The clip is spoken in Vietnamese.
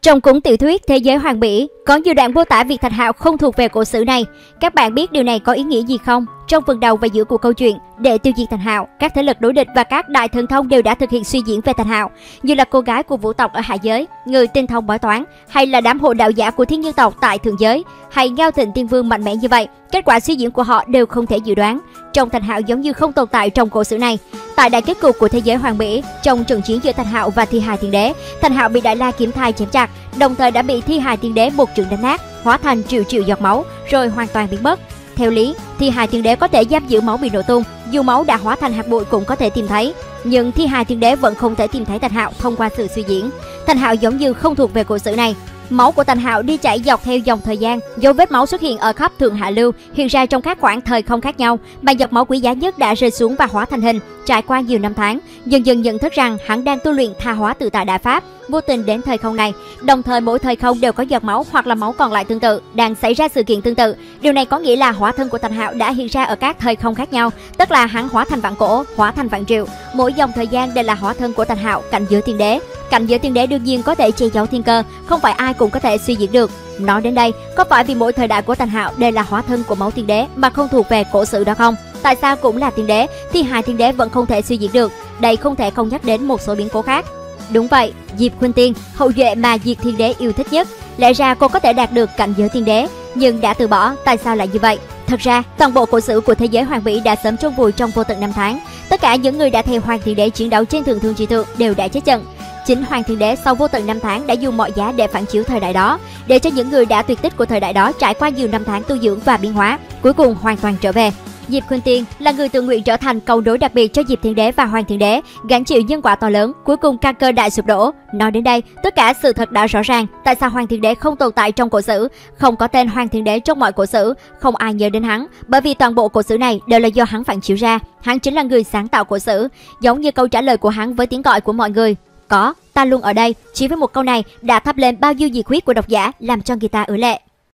Trong cuốn tiểu thuyết Thế giới Hoàng Bỉ, có nhiều đoạn mô tả việc Thạch Hạo không thuộc về cổ sử này. Các bạn biết điều này có ý nghĩa gì không? Trong phần đầu và giữa của câu chuyện, để tiêu diệt Thạch Hạo, các thế lực đối địch và các đại thần thông đều đã thực hiện suy diễn về Thạch Hạo, như là cô gái của vũ tộc ở hạ giới, người tinh thông bói toán, hay là đám hộ đạo giả của thiên nhân tộc tại thượng giới, hay Ngao Thịnh Tiên Vương mạnh mẽ như vậy. Kết quả suy diễn của họ đều không thể dự đoán. Trong Thạch Hạo giống như không tồn tại trong cổ sử này. Tại đại kết cục của Thế giới Hoàng Bỉ, trong trận chiến giữa Thạch Hạo và Thi Hài Tiên Đế, Thạch Hạo bị Đại La kiếm thai chém chặt, đồng thời đã bị Thi Hài Tiên Đế một trường đánh nát, hóa thành triệu triệu giọt máu, rồi hoàn toàn biến mất. Theo lý, Thi Hài Tiên Đế có thể giam giữ máu bị nổ tung, dù máu đã hóa thành hạt bụi cũng có thể tìm thấy. Nhưng Thi Hài Tiên Đế vẫn không thể tìm thấy Thạch Hạo thông qua sự suy diễn. Thạch Hạo giống như không thuộc về cổ sử này. Máu của Thạch Hạo đi chảy dọc theo dòng thời gian, dấu vết máu xuất hiện ở khắp thượng hạ lưu, hiện ra trong các khoảng thời không khác nhau, mà giọt máu quý giá nhất đã rơi xuống và hóa thành hình. Trải qua nhiều năm tháng, dần dần nhận thức rằng hắn đang tu luyện tha hóa tự tại đại pháp, vô tình đến thời không này. Đồng thời mỗi thời không đều có giọt máu hoặc là máu còn lại tương tự, đang xảy ra sự kiện tương tự. Điều này có nghĩa là hóa thân của Thạch Hạo đã hiện ra ở các thời không khác nhau, tức là hắn hóa thành vạn cổ, hóa thành vạn triệu, mỗi dòng thời gian đều là hóa thân của Thạch Hạo cảnh giới tiên đế. Cảnh giới tiên đế đương nhiên có thể che giấu thiên cơ, không phải ai cũng có thể suy diễn được. Nói đến đây, có phải vì mỗi thời đại của Thạch Hạo đều là hóa thân của máu tiên đế mà không thuộc về cổ sử đó không? Tại sao cũng là tiên đế, Thi Hài Tiên Đế vẫn không thể suy diễn được? Đây không thể không nhắc đến một số biến cố khác. Đúng vậy, Diệp Khuynh Tiên, hậu duệ mà Diệt Thiên Đế yêu thích nhất, lẽ ra cô có thể đạt được cảnh giới tiên đế, nhưng đã từ bỏ. Tại sao lại như vậy? Thật ra, toàn bộ cổ sử của Thế giới Hoàng Bỉ đã sớm chôn vùi trong vô tận năm tháng. Tất cả những người đã theo Hoàng Thiên Đế chiến đấu trên Thượng Thương Chi Thượng đều đã chết trận. Chính Hoàng Thiên Đế sau vô tận năm tháng đã dùng mọi giá để phản chiếu thời đại đó, để cho những người đã tuyệt tích của thời đại đó trải qua nhiều năm tháng tu dưỡng và biến hóa, cuối cùng hoàn toàn trở về. Diệp Khuynh Tiên là người tự nguyện trở thành cầu nối đặc biệt cho Diệp Thiên Đế và Hoàng Thiên Đế, gánh chịu nhân quả to lớn, cuối cùng căn cơ đại sụp đổ. Nói đến đây, tất cả sự thật đã rõ ràng. Tại sao Hoàng Thiên Đế không tồn tại trong cổ sử, không có tên Hoàng Thiên Đế trong mọi cổ sử, không ai nhớ đến hắn, bởi vì toàn bộ cổ sử này đều là do hắn phản chiếu ra. Hắn chính là người sáng tạo cổ sử, giống như câu trả lời của hắn với tiếng gọi của mọi người. Có, ta luôn ở đây. Chỉ với một câu này đã thắp lên bao nhiêu nhiệt huyết của độc giả, làm cho người ta ứa lệ.